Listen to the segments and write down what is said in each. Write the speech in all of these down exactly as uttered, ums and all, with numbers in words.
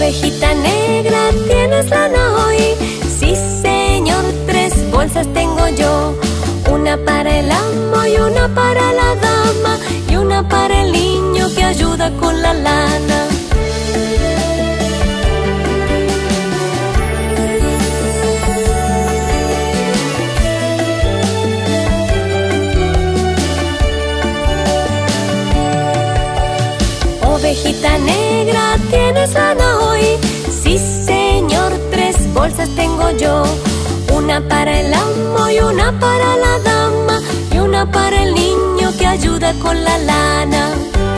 Ovejita negra, ¿tienes lana hoy? Sí, señor, tres bolsas tengo yo. Una para el amo y una para la dama, y una para el niño que ayuda con la lana. Ovejita negra, ¿tienes lana hoy? Sí, señor, tres bolsas tengo yo. Una para el amo y una para la dama, y una para el niño que ayuda con la lana.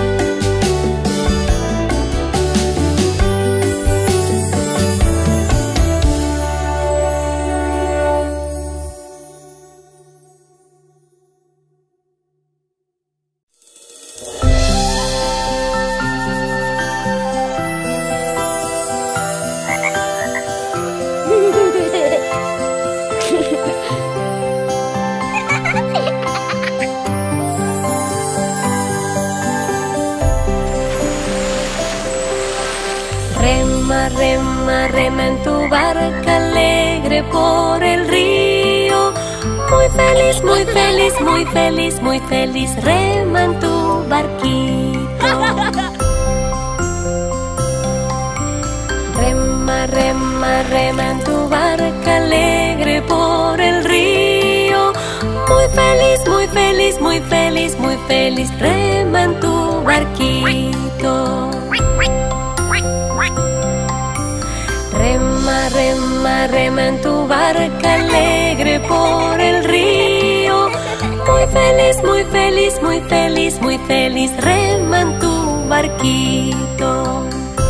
Rema, rema, rema en tu barca alegre por el río. Muy feliz, muy feliz, muy feliz, muy feliz, rema en tu barquito. Rema, rema, rema en tu barca alegre por el río. Muy feliz, muy feliz, muy feliz, muy feliz, rema en tu barquito. Rema, rema, rema en tu barca alegre por el río. Muy feliz, muy feliz, muy feliz, muy feliz, rema en tu barquito.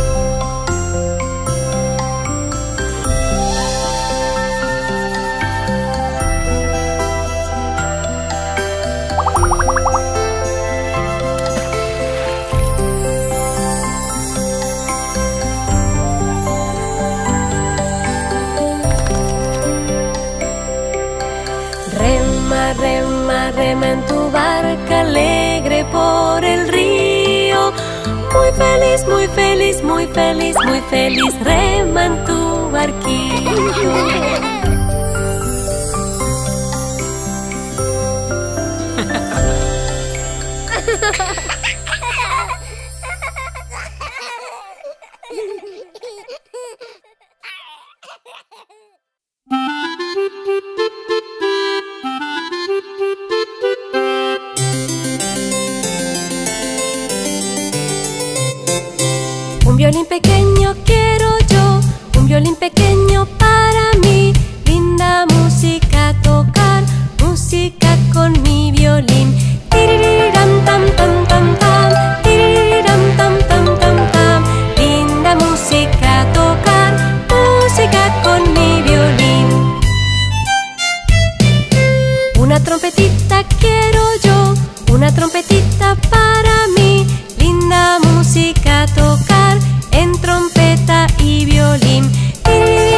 Rema, rema, rema en tu barca alegre por el río. Muy feliz, muy feliz, muy feliz, muy feliz, rema en tu barquito. Un violín pequeño quiero yo, un violín pequeño para mí. Linda música tocar, música con mi violín. Tiririram tam tam tam tam, tiririram tam tam tam tam. Linda música tocar, música con mi violín. Una trompetita quiero yo, una trompetita para mí. Linda música tocar en trompeta y violín.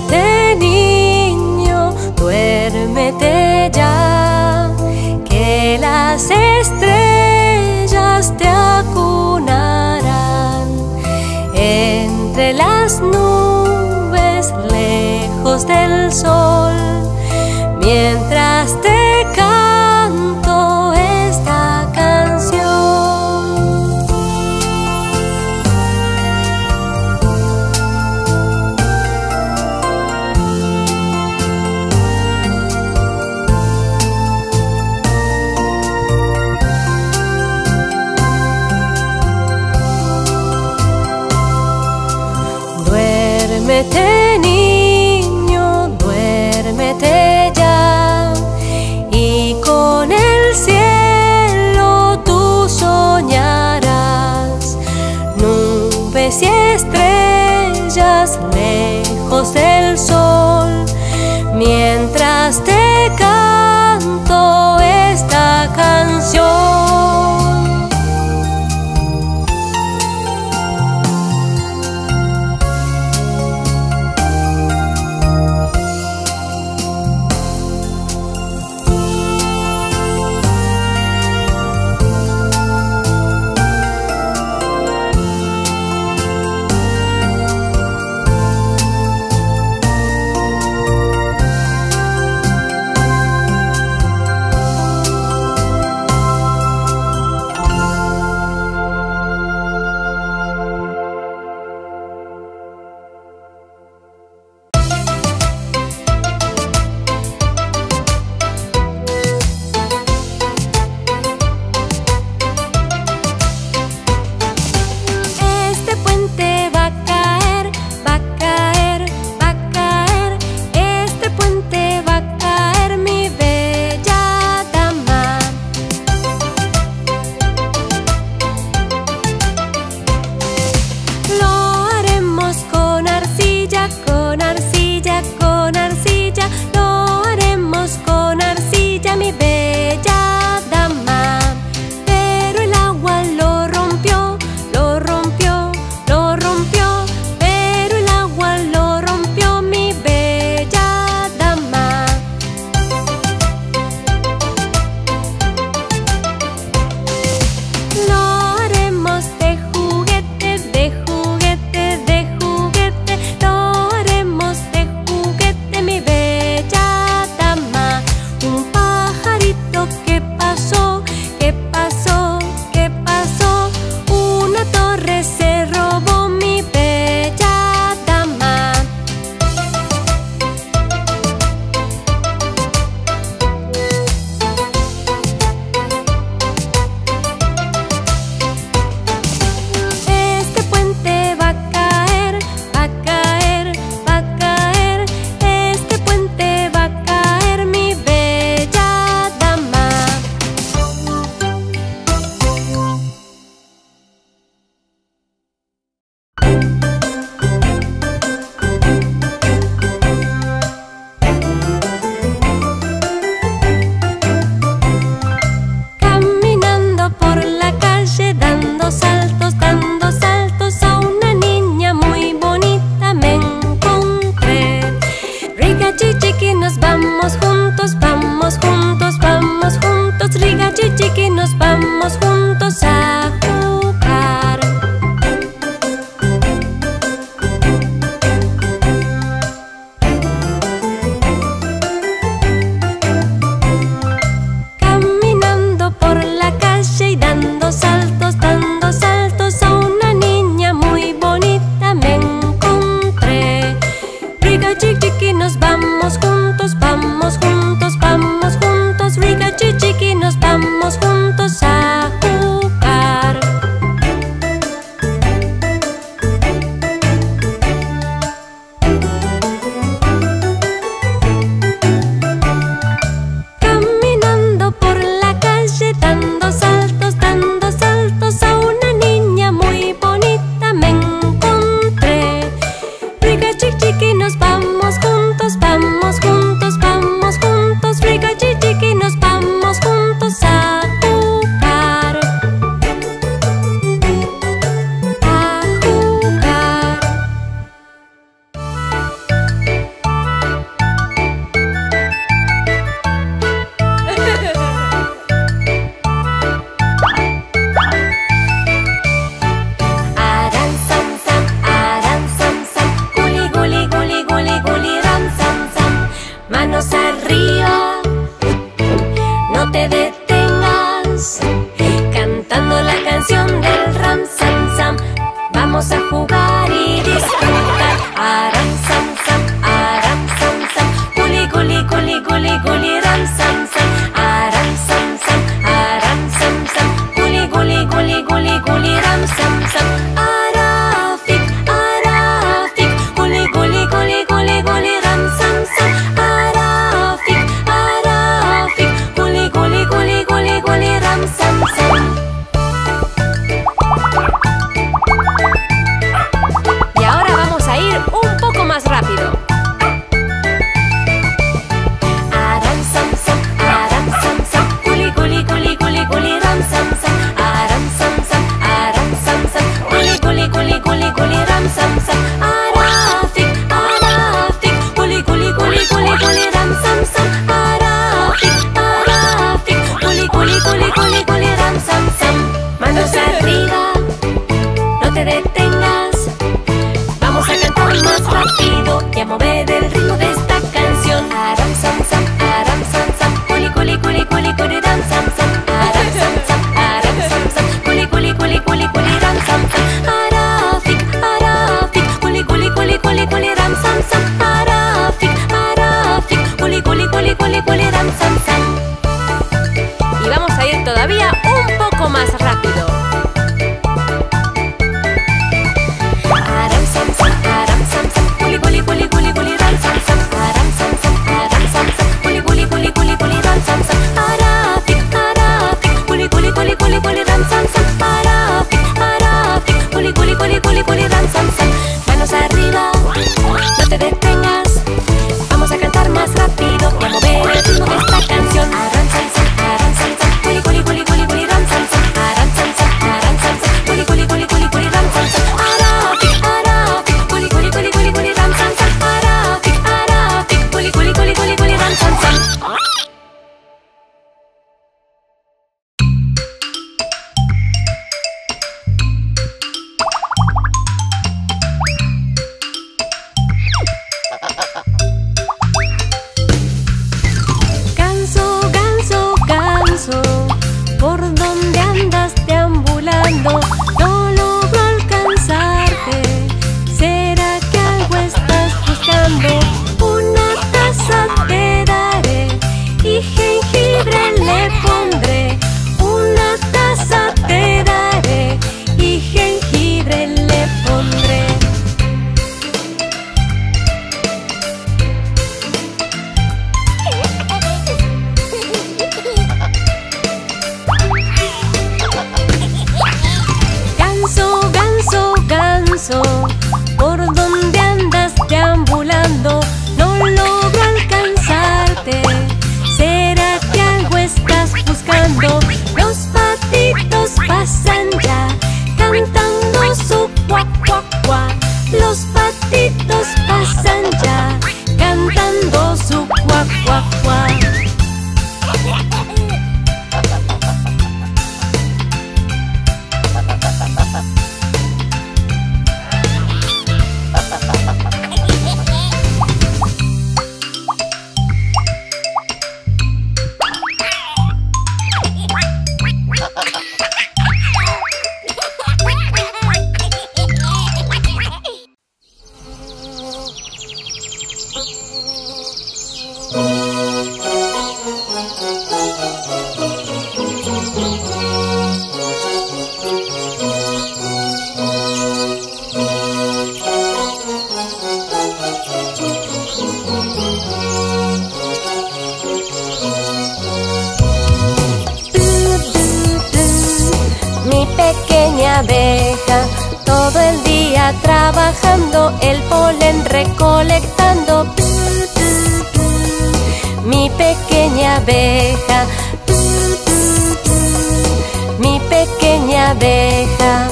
Duérmete, niño, duérmete ya, que las estrellas te acunarán entre las nubes, lejos del sol, mientras te canto esta canción. Duérmete, niño, duérmete ya, y con el cielo tú soñarás, nubes y estrellas lejos del sol, mientras te canto esta canción. Chiqui, nos vamos todavía un poco más rápido. Aram sam sam, aram sam sam, culi culi culi culi culi ram sam sam, aram sam sam, aram sam sam, culi culi culi culi culi ram sam sam, arafik arafik, culi culi culi culi culi ram sam sam, arafik arafik, culi culi culi culi culi ram sam sam. Manos arriba, no te detengas, vamos a cantar más rápido y a mover el ritmo de esta canción. Aram sam sam, aram sam sam, culi culi culi culi culi ram sam sam, aram sam sam, aram sam sam, culi culi culi culi culi ram sam sam, arafik arafik, culi culi culi culi culi ram sam sam, arafik arafik, culi culi culi culi culi ram sam sam. Ganso, ganso, ganso, ¿por dónde andas deambulando? No logro alcanzarte. ¿Será que algo estás buscando? Una taza te daré y jengibre le pondré. Una taza te daré y jengibre le pondré. Ganso, ganso, ganso, ¿por dónde andas deambulando? No logro alcanzarte. ¿Será que algo estás buscando? Los patitos pasan ya, cantando su cuac, cuac, cuac. Los patitos pasan ya, cantando su cuac, cuac, cuac. Mi pequeña abeja, todo el día trabajando, el polen recolectando. Mi pequeña abeja, mi pequeña abeja.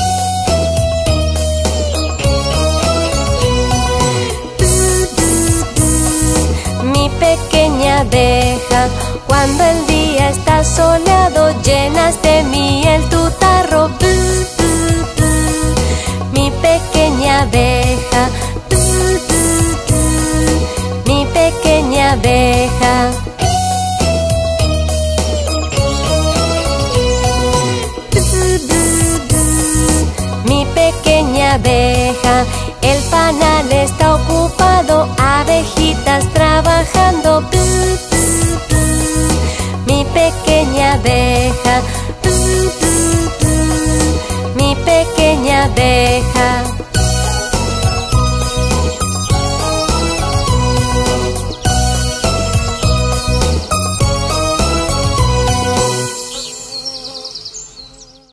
Mi pequeña abeja, cuando el día está soleado, llenas de miel tu tarro. Mi pequeña abeja, mi pequeña abeja. Mi pequeña abeja, el panal está ocupado, abejitas trabajando. Mi pequeña abeja, mi pequeña abeja.